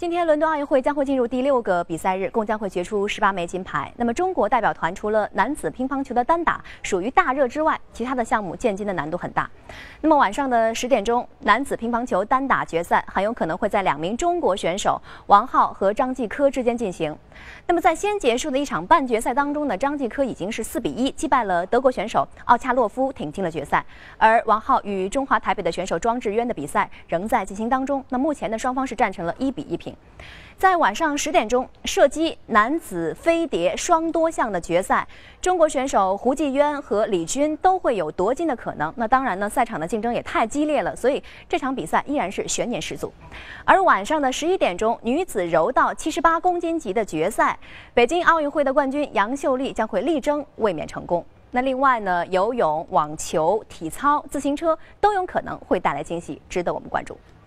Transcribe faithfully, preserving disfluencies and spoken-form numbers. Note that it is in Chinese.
今天伦敦奥运会将会进入第六个比赛日，共将会决出十八枚金牌。那么中国代表团除了男子乒乓球的单打属于大热之外，其他的项目建金的难度很大。那么晚上的十点钟，男子乒乓球单打决赛很有可能会在两名中国选手王浩和张继科之间进行。那么在先结束的一场半决赛当中呢，张继科已经是四比一击败了德国选手奥恰洛夫，挺进了决赛。而王浩与中华台北的选手庄智渊的比赛仍在进行当中。那目前呢，双方是战成了一比一平。在晚上十点钟，射击男子飞碟双多项的决赛，中国选手胡继渊和李军都会有夺金的可能。那当然呢，赛场的竞争也太激烈了，所以这场比赛依然是悬念十足。而晚上的十一点钟，女子柔道七十八公斤级的决赛，北京奥运会的冠军杨秀丽将会力争卫冕成功。那另外呢，游泳、网球、体操、自行车都有可能会带来惊喜，值得我们关注。